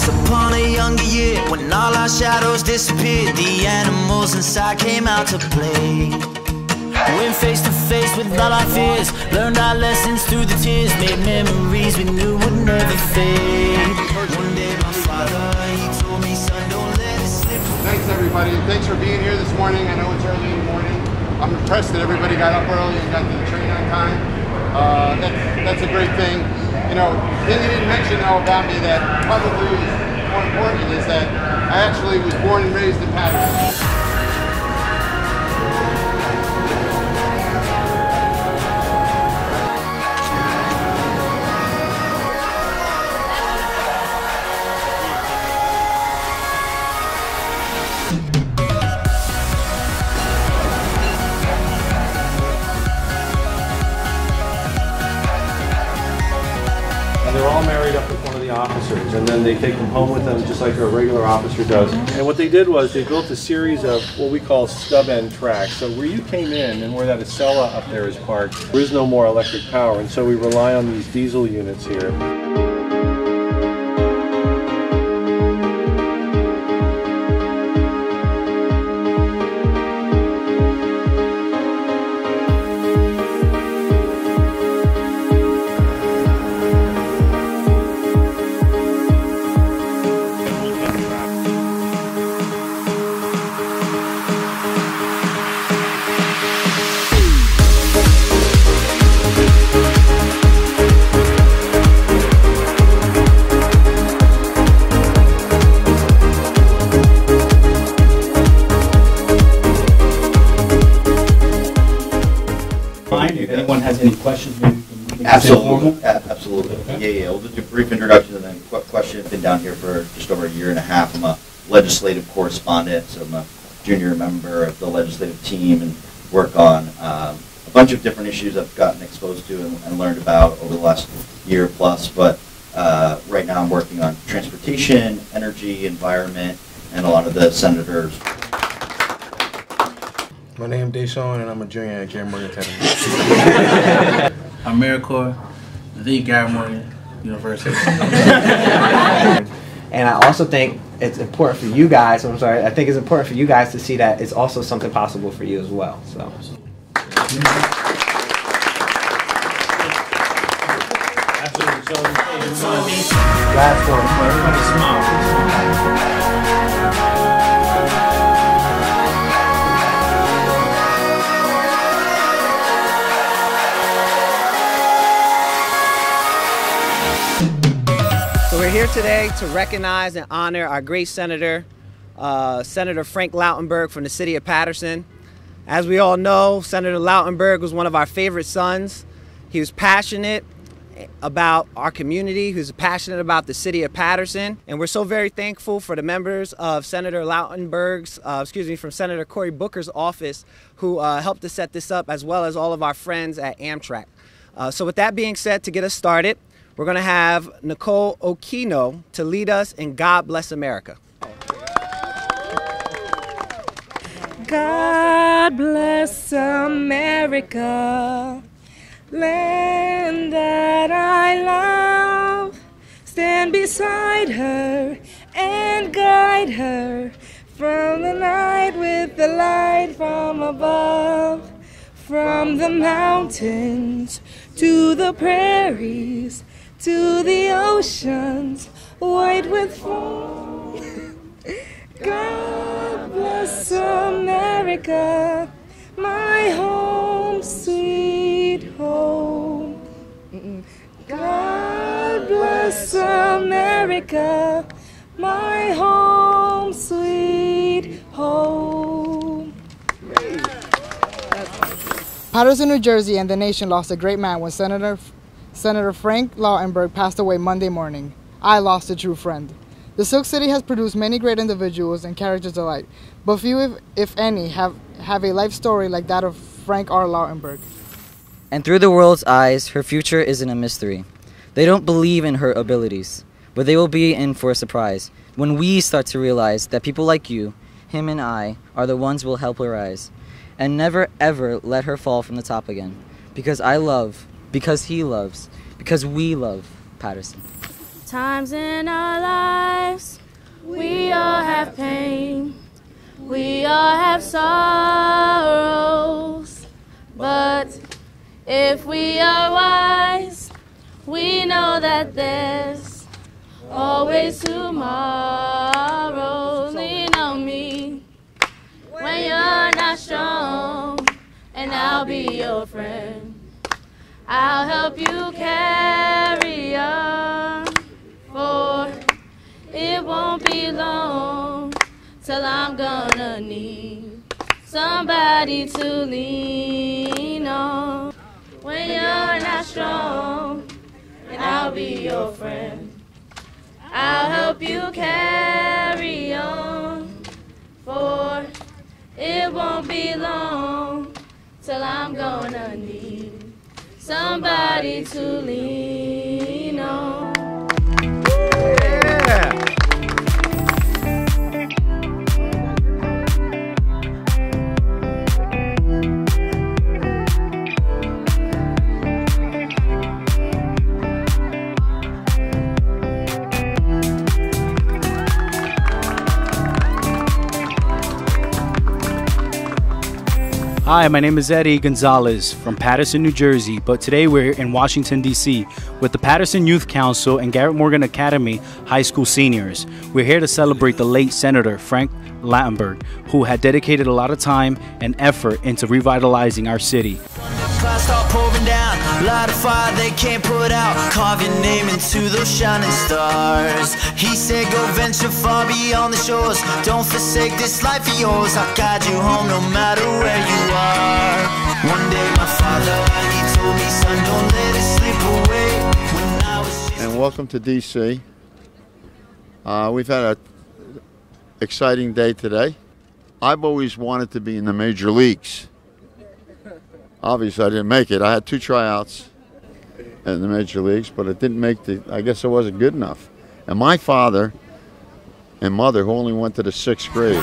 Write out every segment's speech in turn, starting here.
upon a younger year, when all our shadows disappeared, the animals inside came out to play. Went face to face with all our fears, learned our lessons through the tears, made memories we knew would never fade. One day my father, he told me, son, don't let it slip. Thanks everybody, thanks for being here this morning. I know it's early in the morning. I'm impressed that everybody got up early and got to the train on time. That's a great thing. You know, the thing you didn't mention though about me that probably is more important is that I actually was born and raised in Patterson. And they're all married up with one of the officers, and then they take them home with them just like a regular officer does. And what they did was they built a series of what we call stub end tracks. So where you came in and where that Acela up there is parked, there is no more electric power, and so we rely on these diesel units here. If anyone has any questions, maybe we can Absolutely. Absolutely. Okay. Yeah. We'll do a brief introduction and then question. I've been down here for just over a year and a half. I'm a legislative correspondent, so I'm a junior member of the legislative team and work on a bunch of different issues I've gotten exposed to and learned about over the last year plus. But right now I'm working on transportation, energy, environment, and a lot of the senators. My name is Deshaun, and I'm a junior at Gary Morgan Academy. I'm Maricore, the Gary Morgan University. And I also think it's important for you guys, I think it's important for you guys to see that it's also something possible for you as well. So. Absolutely. So, Last one. everybody smile. We're here today to recognize and honor our great senator, Senator Frank Lautenberg from the city of Patterson. As we all know, Senator Lautenberg was one of our favorite sons. He was passionate about our community. He was passionate about the city of Patterson. And we're so very thankful for the members of Senator Lautenberg's, from Senator Cory Booker's office who helped to set this up, as well as all of our friends at Amtrak. So with that being said, to get us started, we're going to have Nicole Okino to lead us in God Bless America. God bless America, land that I love. Stand beside her and guide her from the night with the light from above. From the mountains to the prairies, to the oceans, white with foam. God bless America, my home, sweet home. God bless America, my home, sweet home. Patterson, New Jersey and the nation lost a great man when Senator Frank Lautenberg passed away Monday morning. I lost a true friend. The Silk City has produced many great individuals and characters alike, but few, if any, have a life story like that of Frank R. Lautenberg. And through the world's eyes, her future isn't a mystery. They don't believe in her abilities, but they will be in for a surprise when we start to realize that people like you, him and I, are the ones who will help her rise. And never ever let her fall from the top again. Because I love, because he loves, because we love Patterson. Times in our lives, we all have pain, we all have sorrows, but if we are wise, we know that there's always tomorrow. Lean on me when you're not strong, and I'll be your friend. I'll help you carry on, for it won't be long till I'm gonna need somebody to lean on. When you're not strong, and I'll be your friend. I'll help you carry on, for it won't be long till I'm gonna need somebody to lean on. Yeah. Hi, my name is Eddie Gonzalez from Paterson, New Jersey, but today we're in Washington, D.C. with the Paterson Youth Council and Garrett Morgan Academy High School seniors. We're here to celebrate the late Senator Frank Lautenberg, who had dedicated a lot of time and effort into revitalizing our city. Clouds start pouring down, light a fire they can't put out, carve your name into those shining stars. He said go venture far beyond the shores, don't forsake this life of yours, I'll guide you home no matter where you are. One day my father, he told me, son, don't let it slip away. When I was just... And welcome to DC. We've had an exciting day today. I've always wanted to be in the major leagues. Obviously, I didn't make it. I had 2 tryouts in the major leagues, but it didn't make I guess it wasn't good enough. And my father and mother, who only went to the 6th grade,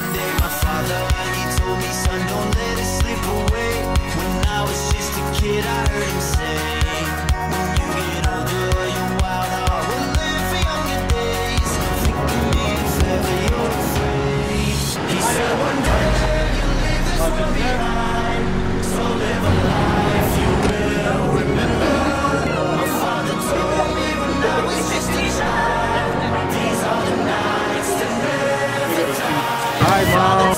Hi, Mom.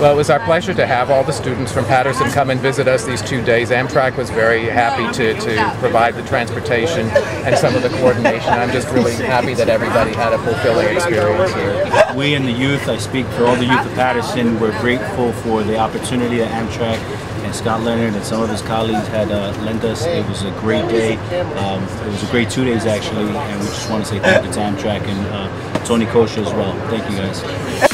Well, it was our pleasure to have all the students from Patterson come and visit us these 2 days. Amtrak was very happy to provide the transportation and some of the coordination. I'm just really happy that everybody had a fulfilling experience here. We and the youth, I speak for all the youth of Patterson, we're grateful for the opportunity that Amtrak and Scott Leonard and some of his colleagues had lent us. It was a great day. It was a great 2 days actually, and we just want to say thank you to Amtrak and Tony Kosher as well. Thank you guys.